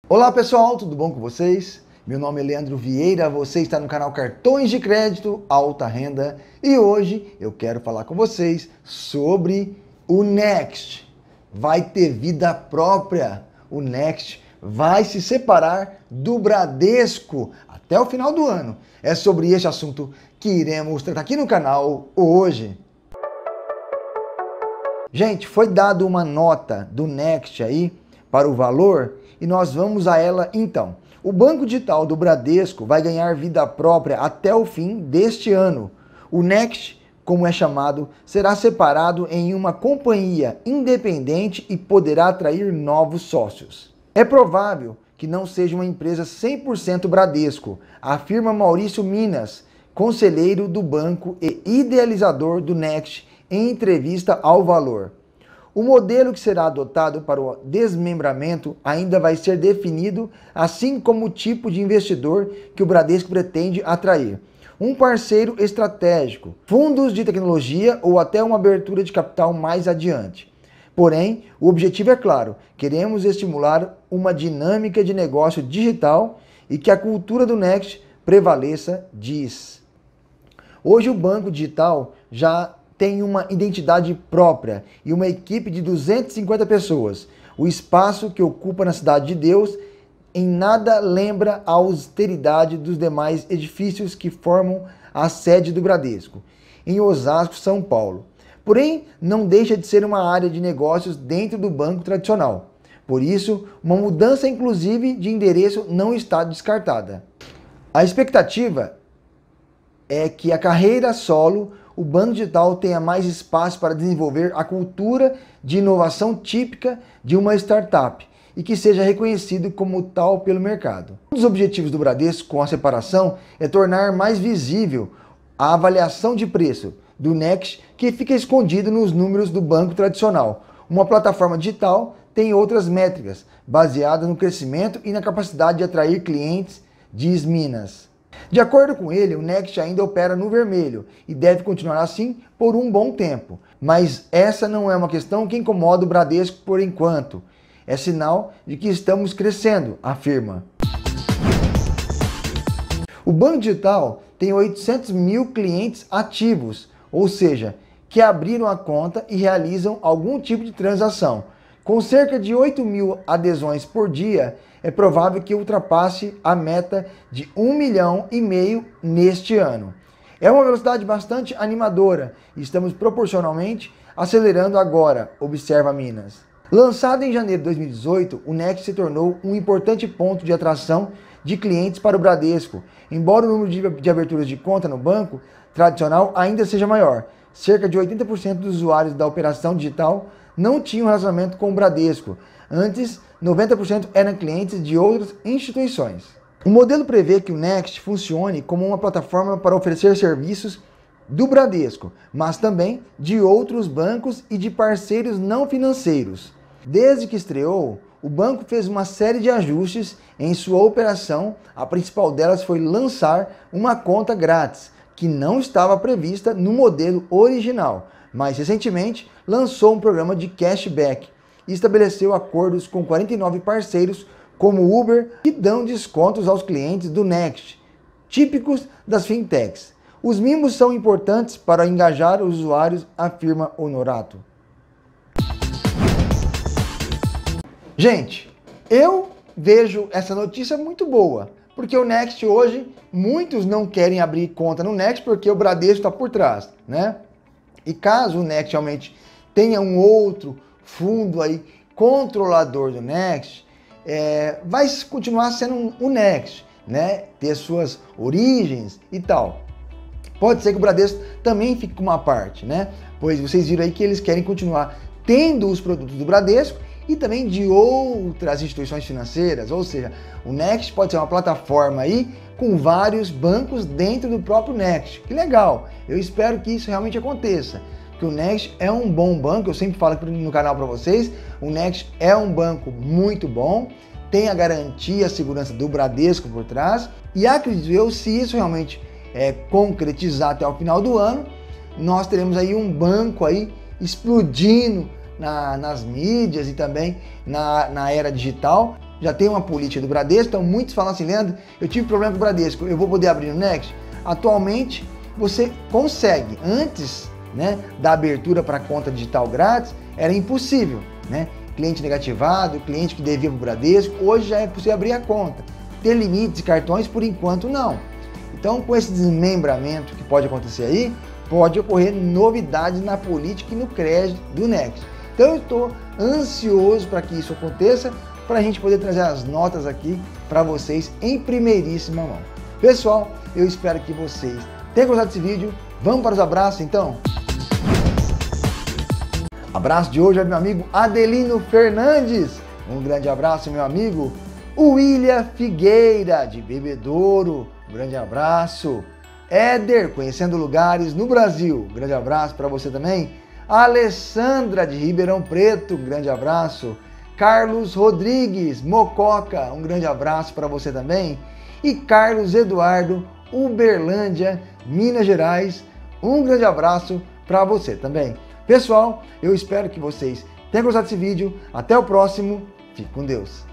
Olá pessoal, tudo bom com vocês? Meu nome é Leandro Vieira, você está no canal Cartões de Crédito Alta Renda e hoje eu quero falar com vocês sobre o Next. Vai ter vida própria, o Next vai se separar do Bradesco até o final do ano. É sobre este assunto que iremos tratar aqui no canal hoje. Gente, foi dada uma nota do Next aí para o valor e nós vamos a ela então. O Banco Digital do Bradesco vai ganhar vida própria até o fim deste ano. O Next, como é chamado, será separado em uma companhia independente e poderá atrair novos sócios. É provável que não seja uma empresa 100% Bradesco, afirma Maurício Minas, conselheiro do banco e idealizador do Next, em entrevista ao Valor. O modelo que será adotado para o desmembramento ainda vai ser definido, assim como o tipo de investidor que o Bradesco pretende atrair. Um parceiro estratégico, fundos de tecnologia ou até uma abertura de capital mais adiante. Porém, o objetivo é claro, queremos estimular uma dinâmica de negócio digital e que a cultura do Next prevaleça, diz. Hoje o banco digital já tem uma identidade própria e uma equipe de 250 pessoas. O espaço que ocupa na Cidade de Deus em nada lembra a austeridade dos demais edifícios que formam a sede do Bradesco, em Osasco, São Paulo. Porém, não deixa de ser uma área de negócios dentro do banco tradicional. Por isso, uma mudança inclusive de endereço não está descartada. A expectativa é que a carreira solo o Banco Digital tenha mais espaço para desenvolver a cultura de inovação típica de uma startup e que seja reconhecido como tal pelo mercado. Um dos objetivos do Bradesco com a separação é tornar mais visível a avaliação de preço do Next, que fica escondido nos números do banco tradicional. Uma plataforma digital tem outras métricas, baseadas no crescimento e na capacidade de atrair clientes, diz Minas. De acordo com ele, o Next ainda opera no vermelho e deve continuar assim por um bom tempo. Mas essa não é uma questão que incomoda o Bradesco por enquanto. É sinal de que estamos crescendo, afirma. O Banco Digital tem 800 mil clientes ativos, ou seja, que abriram a conta e realizam algum tipo de transação. Com cerca de 8 mil adesões por dia, é provável que ultrapasse a meta de 1,5 milhão neste ano. É uma velocidade bastante animadora e estamos proporcionalmente acelerando agora, observa Minas. Lançado em janeiro de 2018, o Next se tornou um importante ponto de atração de clientes para o Bradesco, embora o número de aberturas de conta no banco tradicional ainda seja maior. Cerca de 80% dos usuários da operação digital não tinham relacionamento com o Bradesco. Antes, 90% eram clientes de outras instituições. O modelo prevê que o Next funcione como uma plataforma para oferecer serviços do Bradesco, mas também de outros bancos e de parceiros não financeiros. Desde que estreou, o banco fez uma série de ajustes em sua operação. A principal delas foi lançar uma conta grátis, que não estava prevista no modelo original, mas recentemente lançou um programa de cashback e estabeleceu acordos com 49 parceiros como Uber que dão descontos aos clientes do Next, típicos das fintechs. Os mimos são importantes para engajar os usuários, afirma Honorato. Gente, eu vejo essa notícia muito boa, porque o Next hoje, muitos não querem abrir conta no Next porque o Bradesco está por trás, né? E caso o Next realmente tenha um outro fundo aí controlador do Next, vai continuar sendo um Next, né? Ter suas origens e tal. Pode ser que o Bradesco também fique com uma parte, né? Pois vocês viram aí que eles querem continuar tendo os produtos do Bradesco e também de outras instituições financeiras, ou seja, o Next pode ser uma plataforma aí com vários bancos dentro do próprio Next. Que legal! Eu espero que isso realmente aconteça, que o Next é um bom banco, eu sempre falo aqui no canal para vocês, o Next é um banco muito bom, tem a garantia, a segurança do Bradesco por trás, e acredito eu, se isso realmente concretizar até o final do ano, nós teremos aí um banco aí explodindo nas mídias e também na era digital, já tem uma política do Bradesco, então muitos falam assim, Leandro, eu tive problema com o Bradesco, eu vou poder abrir no Next? Atualmente, você consegue. Antes, né, da abertura para conta digital grátis, era impossível, né? Cliente negativado, cliente que devia para o Bradesco, hoje já é possível abrir a conta. Ter limites e cartões, por enquanto, não. Então, com esse desmembramento que pode acontecer aí, pode ocorrer novidades na política e no crédito do Next. Então, eu estou ansioso para que isso aconteça, para a gente poder trazer as notas aqui para vocês em primeiríssima mão. Pessoal, eu espero que vocês tenham gostado desse vídeo. Vamos para os abraços, então? Abraço de hoje é meu amigo Adelino Fernandes. Um grande abraço, meu amigo William Figueira, de Bebedouro. Um grande abraço. Éder, conhecendo lugares no Brasil. Um grande abraço para você também. Alessandra, de Ribeirão Preto. Um grande abraço. Carlos Rodrigues, Mococa. Um grande abraço para você também. E Carlos Eduardo, Uberlândia, Minas Gerais. Um grande abraço para você também. Pessoal, eu espero que vocês tenham gostado desse vídeo. Até o próximo. Fique com Deus.